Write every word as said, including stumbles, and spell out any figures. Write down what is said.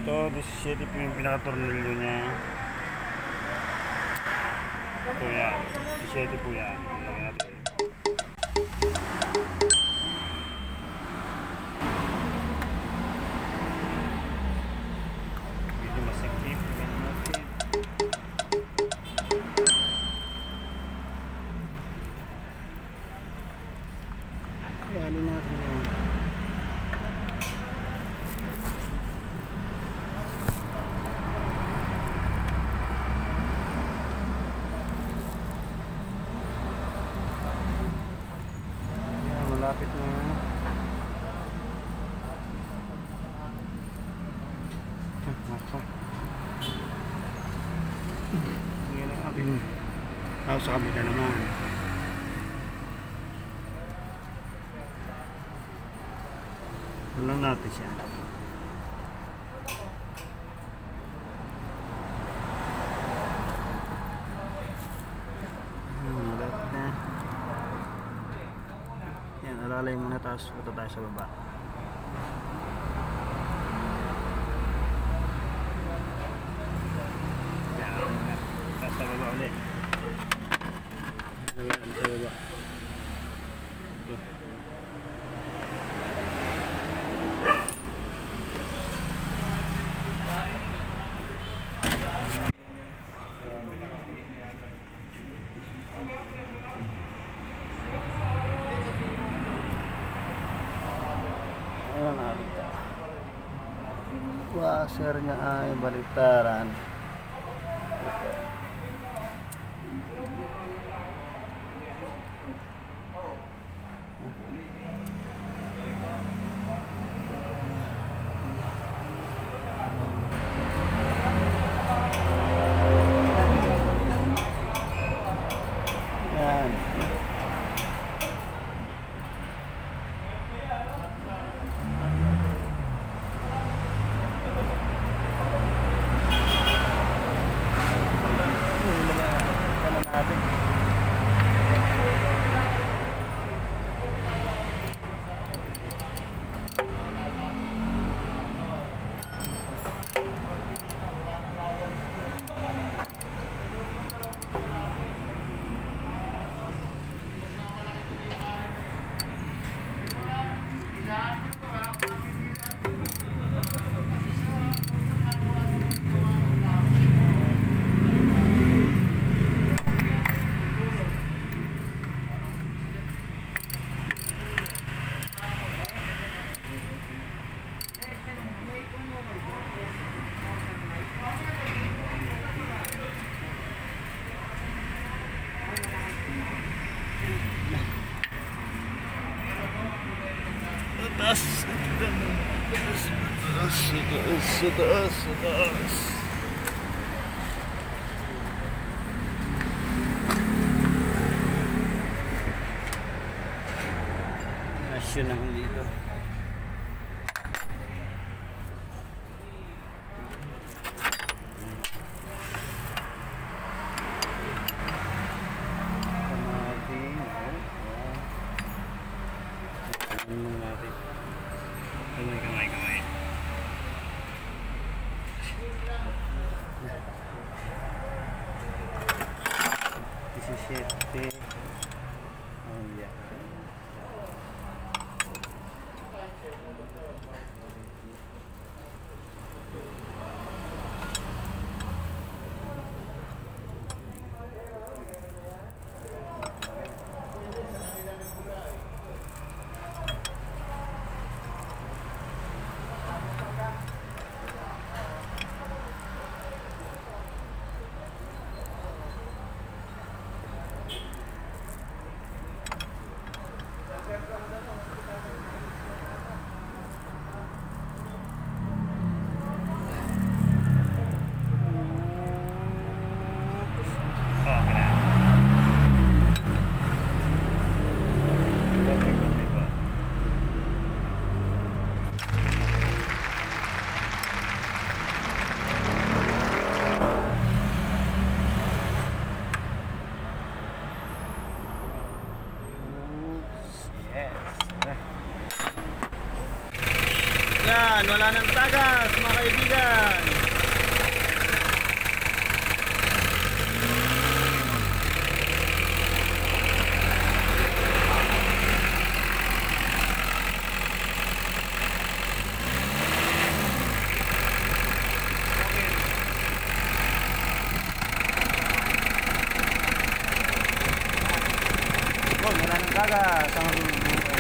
Ito, disisiete po yung pinaka-tornilyo niya. Ito yan, disisiete po yan. Lagyan natin. Medyo masikip. Lagyan natin. Lalo natin yan. Malapit na. Ako. Ngayon ang ating tao sa kabila naman. Walang natin siya. Malapit na. Yan, alalay muna, tapos punta tayo sa baba. Yan, tapos sa baba ulit. Ayan, sa baba. Ito. Ayan, nakita. Washer niya ay baliktaran. Yan. Taas, taas, taas, taas, taas, taas. Asyon naman dito. Kamay, kamay, kamay. disisiete. Oh, yeah. Yan, wala nang tagas mga kaibigan. Kaga, sa